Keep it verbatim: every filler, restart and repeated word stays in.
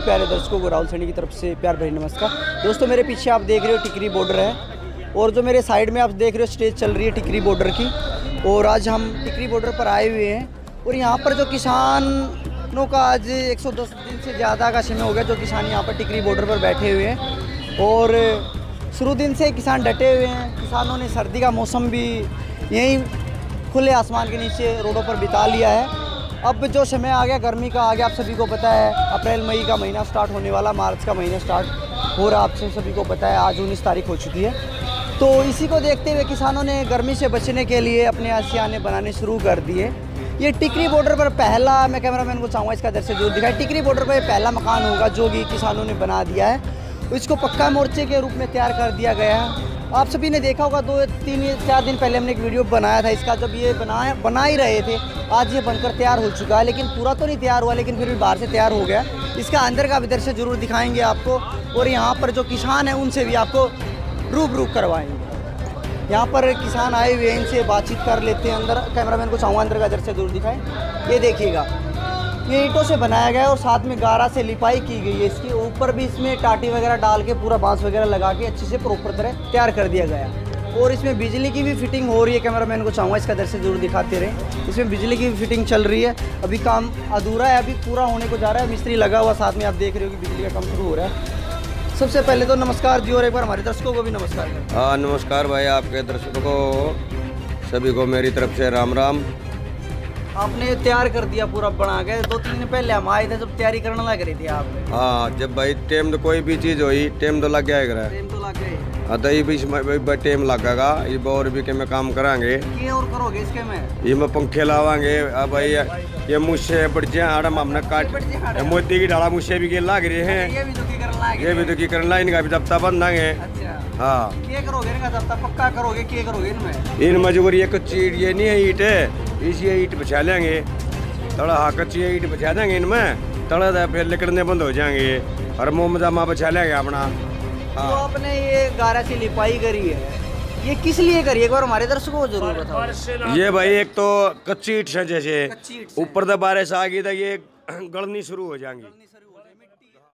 प्यारे दर्शकों को राहुल सैनी की तरफ से प्यार भरी नमस्कार। दोस्तों मेरे पीछे आप देख रहे हो टिकरी बॉर्डर है और जो मेरे साइड में आप देख रहे हो स्टेज चल रही है टिकरी बॉर्डर की। और आज हम टिकरी बॉर्डर पर आए हुए हैं और यहाँ पर जो किसानों का आज एक सौ दस दिन से ज़्यादा का समय हो गया जो किसान यहाँ पर टिकरी बॉर्डर पर बैठे हुए हैं और शुरू दिन से किसान डटे हुए हैं। किसानों ने सर्दी का मौसम भी यहीं खुले आसमान के नीचे रोडों पर बिता लिया है। अब जो समय आ गया गर्मी का आ गया, आप सभी को पता है अप्रैल मई का महीना स्टार्ट होने वाला, मार्च का महीना स्टार्ट हो रहा, आप सभी को पता है आज उन्नीस तारीख हो चुकी है। तो इसी को देखते हुए किसानों ने गर्मी से बचने के लिए अपने आशियाने बनाने शुरू कर दिए। ये टिकरी बॉर्डर पर पहला, मैं कैमरामैन को चाहूँगा इसका दृश्य जरूर दिखाएं, टिकरी बॉर्डर पर पहला मकान होगा जो कि किसानों ने बना दिया है। इसको पक्का मोर्चे के रूप में तैयार कर दिया गया है। आप सभी ने देखा होगा दो तीन चार दिन पहले हमने एक वीडियो बनाया था इसका, जब ये बनाया बना ही रहे थे। आज ये बनकर तैयार हो चुका है, लेकिन पूरा तो नहीं तैयार हुआ, लेकिन फिर भी बाहर से तैयार हो गया। इसका अंदर का भी दृश्य जरूर दिखाएंगे आपको और यहाँ पर जो किसान हैं उनसे भी आपको रूबरू करवाएंगे। यहाँ पर किसान आए हुए हैं, इनसे बातचीत कर लेते हैं। अंदर कैमरामैन को चाहूँगा अंदर का दृश्य जरूर दिखाएं। ये देखिएगा, ये ईंटों से बनाया गया है और साथ में गारा से लिपाई की गई है। इसके ऊपर भी इसमें टाटी वगैरह डाल के पूरा बांस वगैरह लगा के अच्छे से प्रॉपर तरह तैयार कर दिया गया है। और इसमें बिजली की भी फिटिंग हो रही है। कैमरामैन को चाहूँगा इसका दृश्य जरूर दिखाते रहें। इसमें बिजली की भी फिटिंग चल रही है, अभी काम अधूरा है, अभी पूरा होने को जा रहा है। मिस्त्री लगा हुआ साथ में, आप देख रहे हो कि बिजली का काम शुरू हो रहा है। सबसे पहले तो नमस्कार जी, और एक बार हमारे दर्शकों को भी नमस्कार। हाँ नमस्कार भाई, आपके दर्शकों को सभी को मेरी तरफ से राम राम। आपने तैयार कर दिया पूरा बना के, दो तीन दिन पहले हम आए थे जब तैयारी करने लग रही थी आपने। हाँ जब भाई टाइम तो कोई भी चीज़ हुई टाइम तो लग जाएगा। टाइम तो लग गए। हाँ तो ये बीच में टाइम लगेगा, ये और भी के में काम करांगे। ये और करोगे इसके में? ये में पंखे लावांगे। अब भाई ये मुझसे बढ़ आड़म हमने काट मोदी की डाला मुझसे भी लाग रहे हैं। ये भी दुखी करना है, ये भी दुखी करना, इनका भी दफ्ता बंद देंगे। हाँ क्या करोगे इनका दफ्ता पक्का करोगे? क्या करोगे इनमें? इन मजबूरी एक कच्ची ये नहीं है ईट है, इसी ईट बिछा लेंगे थोड़ा। हाँ कच्ची ईट बिछा देंगे इनमें, थोड़ा फिर निकलने बंद हो जाएंगे और मोमजामा बिछा लेंगे अपना। हाँ तो आपने ये गारा से लिपाई करी है, ये किस लिए करी है एक बार हमारे दर्शकों को जरूर बताओ। ये भाई एक तो कच्ची ईट है, जैसे ऊपर से बारिश आ गई तो ये गलनी शुरू हो जाएंगी।